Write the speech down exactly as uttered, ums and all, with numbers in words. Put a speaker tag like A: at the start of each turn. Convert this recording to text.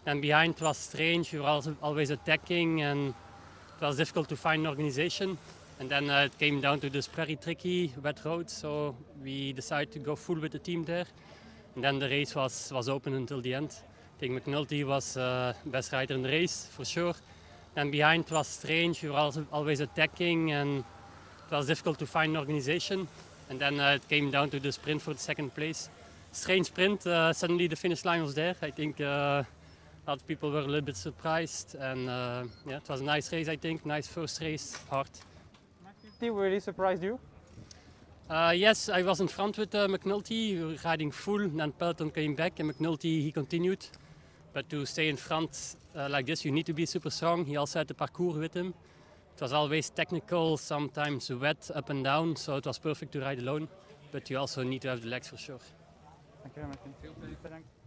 A: And behind was strange. We were also always attacking, and it was difficult to find an organization. And then uh, it came down to this pretty tricky wet road, so we decided to go full with the team there. And then the race was, was open until the end. I think McNulty was uh, best rider in the race, for sure. And behind was strange. We were also always attacking, and it was difficult to find an organization. And then uh, it came down to the sprint for the second place. Strange sprint. Uh, suddenly the finish line was there. I think uh, a lot of people were a little bit surprised. And uh, yeah, it was a nice race, I think. Nice first race, hard.
B: McNulty really surprised you?
A: Uh, yes, I was in front with uh, McNulty. We were riding full, and then Peloton came back, and McNulty, he continued. But to stay in front uh, like this, you need to be super strong. He also had the parcours with him. It was always technical, sometimes wet up and down, so it was perfect to ride alone. But you also need to have the legs for sure.
B: Dank je wel, Martin.